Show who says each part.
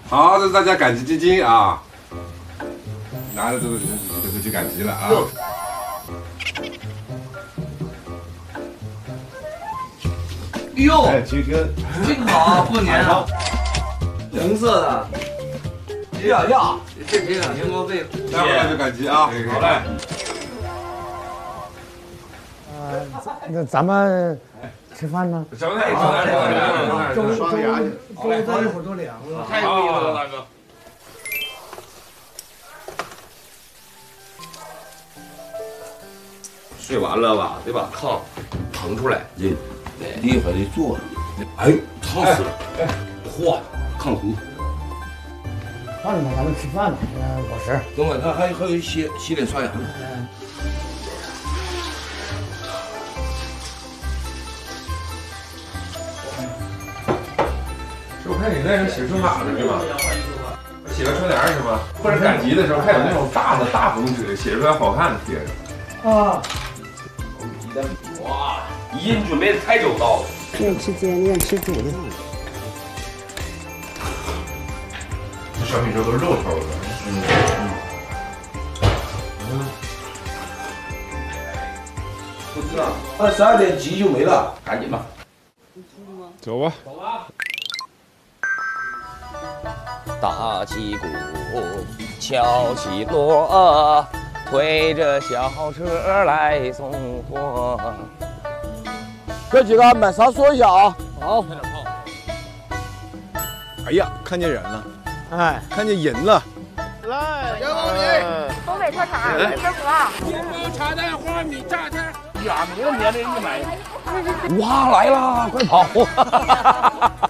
Speaker 1: 好，这是大家赶集基金啊，拿着这个去赶集了啊。
Speaker 2: 哟，
Speaker 1: 哎，这个
Speaker 2: 好，过年啊，红色的，要，这2,000多倍，
Speaker 1: 待会儿就赶集啊。好嘞。
Speaker 3: 那咱们吃饭呢？
Speaker 1: 小菜，粥
Speaker 3: 刷牙去。粥再一会儿都凉了。
Speaker 2: 太有意思了，大哥。睡完了吧，得把炕腾出来，
Speaker 4: 你还得做，哎，烫死了，嚯，炕糊。
Speaker 3: 饭呢？咱们吃饭呢。我是。
Speaker 4: 等会他还有洗脸刷牙呢。
Speaker 1: 我看你那是洗春马的是吗？洗个春联是吗？或者赶集的时候还有那种大红纸，写出来好看的贴着。
Speaker 3: 啊。
Speaker 2: 哇，一人准备的太周到了。
Speaker 5: 愿吃煎，愿吃煮的。
Speaker 1: 小米粥都是肉头的。
Speaker 4: 不知道，22点集就没了，
Speaker 2: 赶紧吧。
Speaker 1: 走吧。
Speaker 6: 打起鼓，敲起锣，推着小车来送货。
Speaker 3: 哥几个买啥说一下啊？好。
Speaker 7: 哎呀，看见人了！
Speaker 3: 哎，
Speaker 7: 看见人了！
Speaker 3: 来，
Speaker 7: 杨老李，
Speaker 8: 东北特产，生活。
Speaker 7: 面包、茶蛋、花米、炸蛋，
Speaker 6: 每个年龄1买。哇，来了，快跑！